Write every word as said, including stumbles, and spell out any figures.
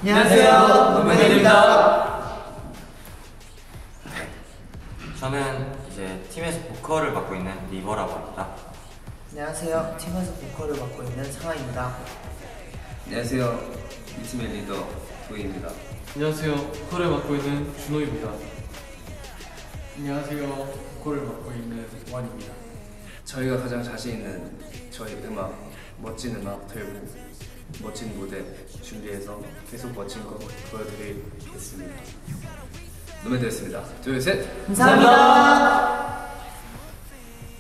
안녕하세요, 노맨입니다. 저는 이제 팀에서 보컬을 맡고 있는 리버라고 합니다. 안녕하세요, 팀에서 보컬을 맡고 있는 상아입니다. 안녕하세요, 이 팀의 리더 도희입니다. 안녕하세요, 보컬을 맡고 있는 준호입니다. 안녕하세요, 보컬을 맡고 있는 원입니다. 저희가 가장 자신 있는 저희 음악, 멋진 음악 들고 멋진 무대 준비해서 계속 멋진 거 보여드리겠습니다. 노맨 되었습니다. 둘, 셋! 감사합니다.